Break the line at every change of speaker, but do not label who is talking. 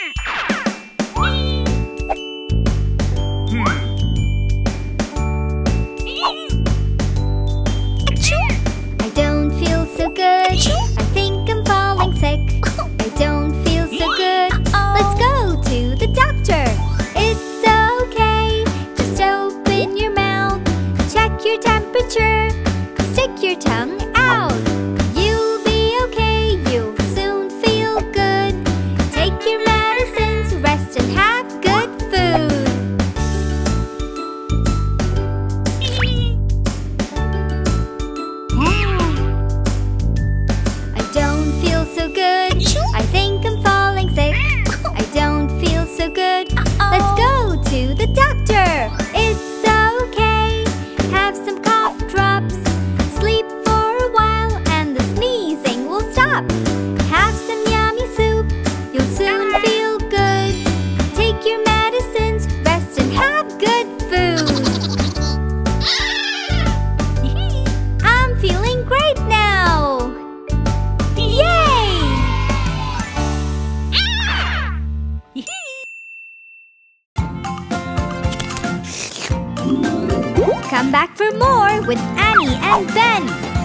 I don't feel so good. I think I'm falling sick. I don't feel so good. Let's go to the doctor. It's okay. Just open your mouth. Check your temperature. Stick your tongue out. You'll be okay. You'll soon feel good. Take your medicines, rest and have good food. I don't feel so good. I think I'm falling sick. I don't feel so good. Let's go to the doctor. It's okay. Have some cough drops. Sleep for a while and the sneezing will stop. Have some yummy soup. You'll soon feel good. Take your medicines, rest and have good food. I'm feeling great now. Yay! Come back for more with Annie and Ben.